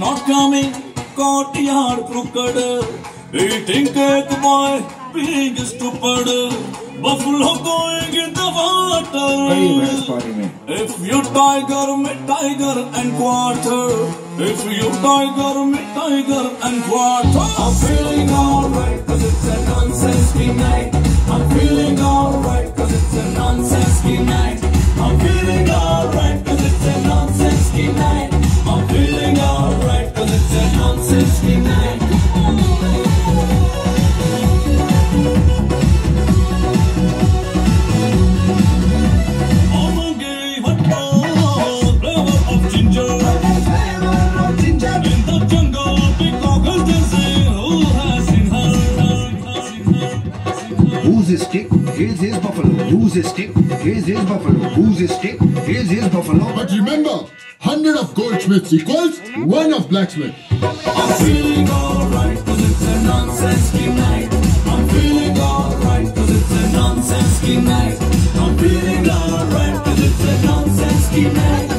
not coming, courtyard crooked, eating cake boy, being stupid, buffalo going in the water. If you tiger, me tiger and quarter. If you tiger, me tiger and quarter. I'm feeling alright cause it's a nonsense night. I'm feeling alright cause it's a nonsense night. I'm feeling alright cause it's a nonsense night. I'm feeling alright cause it's a nonsense night. I'm a gay hot dog, flavor of ginger. In the jungle, peacock is dancing. Who has seen her? Who's his stick? Here's his buffalo. Who's his stick? Here's his buffalo. Who's his stick? Here's his buffalo. But remember, 100 of goldsmiths equals 1 of blacksmith. I'm feeling alright cause it's a nonsense night. I'm feeling alright cause it's a nonsense night. I'm feeling alright cause it's a nonsense night.